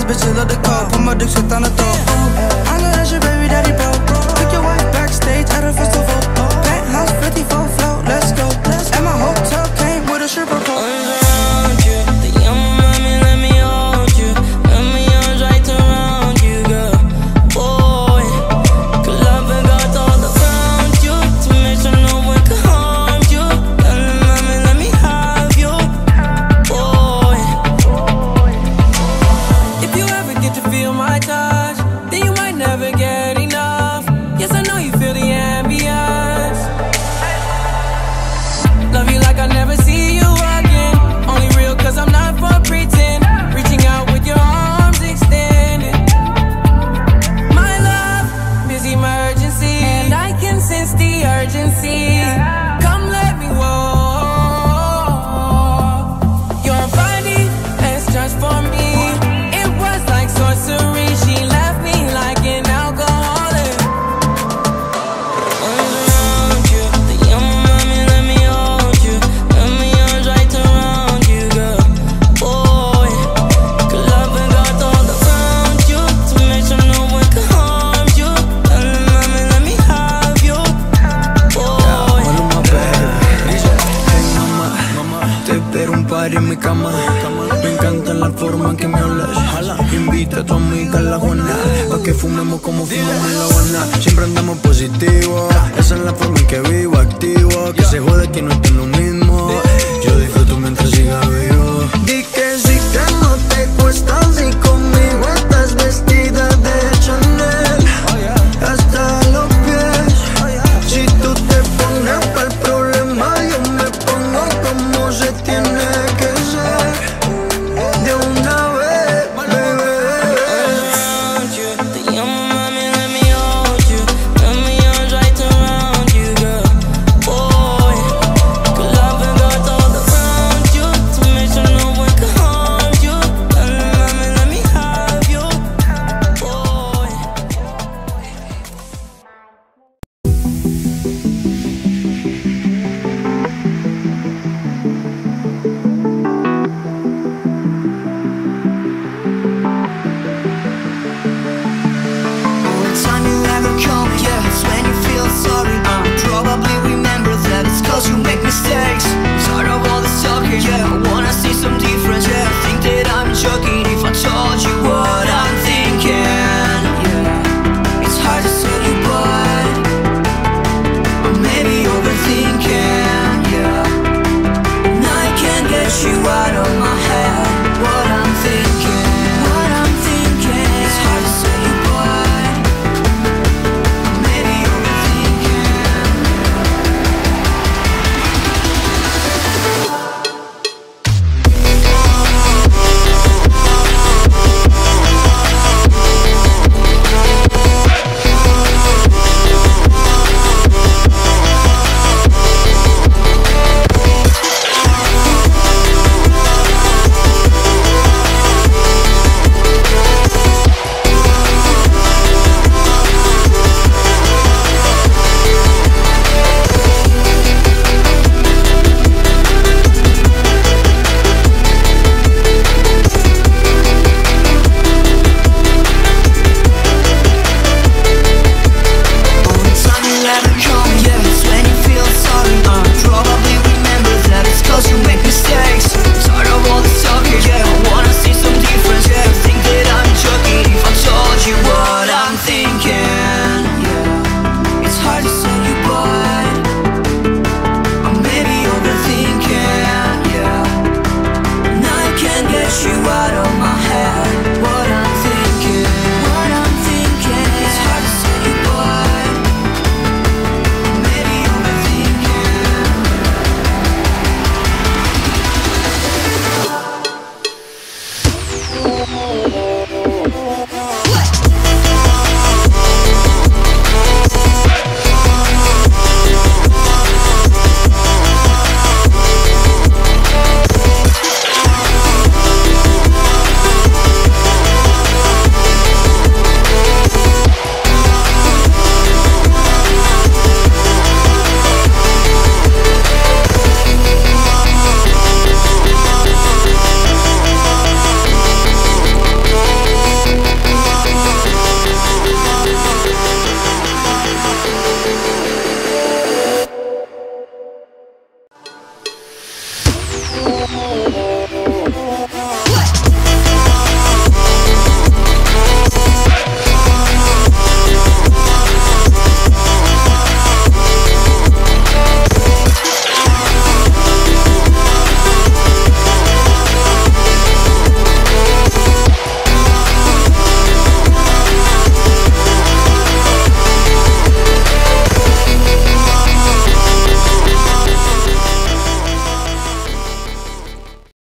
bitches love the call. Put my dick shit on the throat. I know that's your baby daddy, bro. Took your wife backstage at a festival. Penthouse 54 float, let's go. And my hotel came with a stripper pole. En mi cama, me encanta la forma en que me hablas. Invita a tu amiga a la Juana, pa' que fumemos como fumamos en La Habana. Siempre andamos positivos, esa es la forma en que vivo, activo. Que se jode que no esté lo mismo. Yo disfruto mientras siga vivo. Di que sí, que no te cuesta si conmigo estás vestida de Chanel hasta los pies. Si tú te pones pa'l problema, yo me pongo como se tiene. Got